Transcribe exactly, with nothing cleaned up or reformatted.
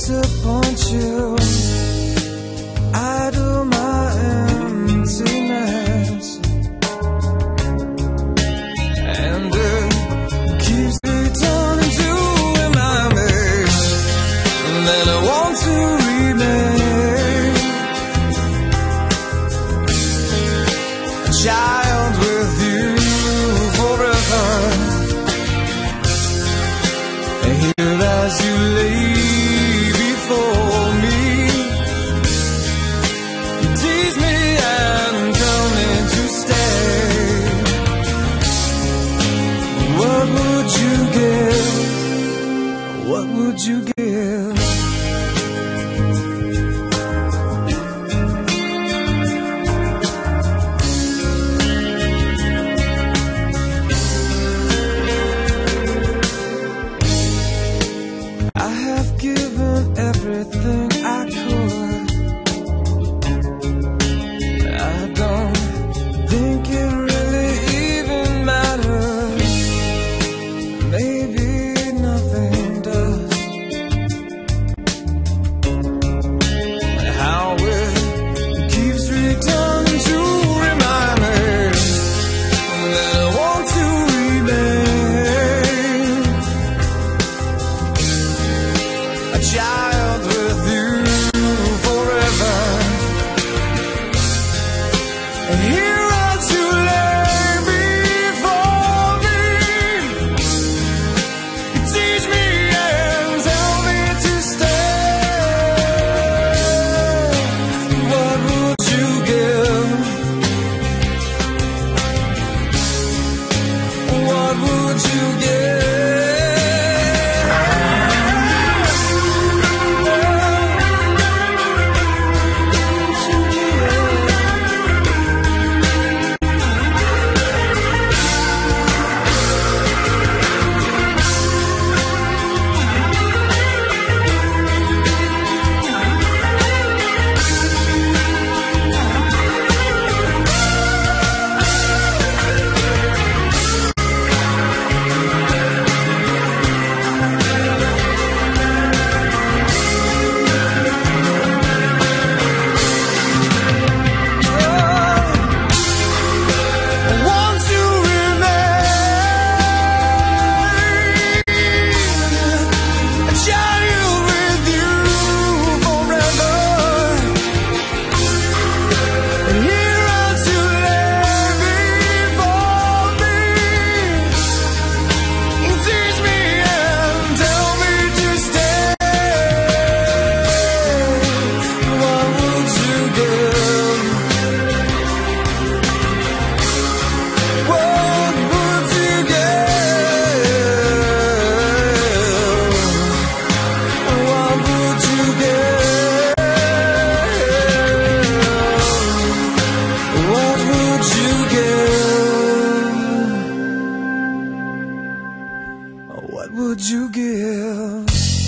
disappoint you. I do my emptiness, and it keeps returning to remind me that I want to remain a child with you forever. And here as you lay before me, you tease me and tell me to stay. What would you give? What would you give? I have given everything I could. I don't think it really even matters. Maybe nothing does. How it keeps returning to remind me that I want to remain a child with you forever. And here as you lay before me, you teach me and tell me to stay. What would you give? What would you give? What would you give?